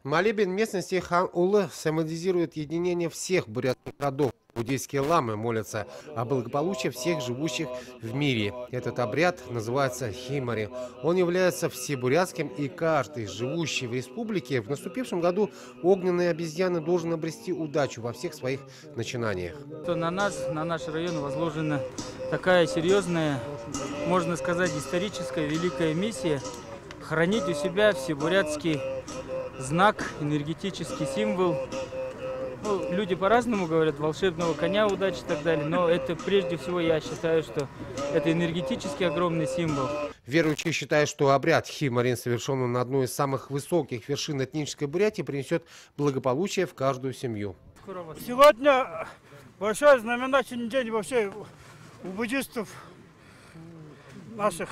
Молебен местности Хан-Улы символизирует единение всех бурятских родов. Буддийские ламы молятся о благополучии всех живущих в мире. Этот обряд называется химари. Он является всебурятским, и каждый, живущий в республике, в наступившем году огненные обезьяны должен обрести удачу во всех своих начинаниях. На наш район возложена такая серьезная, можно сказать, историческая великая миссия – хранить у себя всебурятский знак, энергетический символ. Ну, люди по-разному говорят, волшебного коня, удачи и так далее, но это прежде всего я считаю, что это энергетический огромный символ. Верующие считают, что обряд химарин, совершенный на одной из самых высоких вершин этнической Бурятии, принесет благополучие в каждую семью. Сегодня большой знаменательный день вообще у буддистов наших.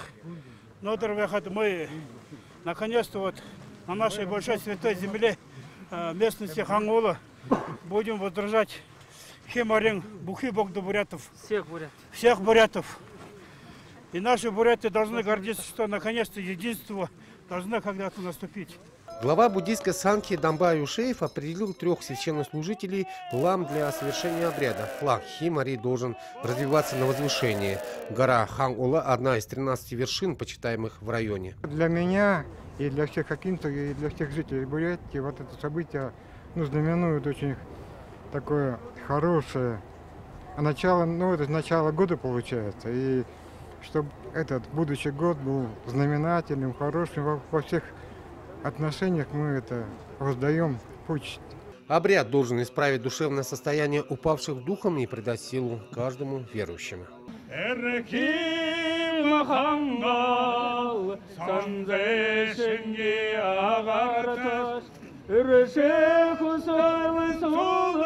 Мы наконец-то вот на нашей большой святой земле местности Хан-Улы будем воздержать химарин, бухи бог до бурятов. Всех бурятов. И наши буряты должны гордиться, что наконец-то единство должно когда-то наступить. Глава буддийской санки Дамба Юшеев определил 3 священнослужителей лам для совершения обряда. Флаг химари должен развиваться на возвышении. Гора Хан-Ула – одна из 13 вершин, почитаемых в районе. Для меня и для всех хакинцев, и для всех жителей Бурятии вот это событие знаменует очень такое хорошее начало, это начало года получается, и чтобы этот будущий год был знаменательным, хорошим во всех отношениях, мы это воздаем почесть. Обряд должен исправить душевное состояние упавших духом и придать силу каждому верующему.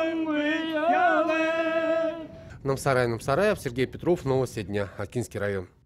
Намсарай, Сергей Петров, новости дня, Акинский район.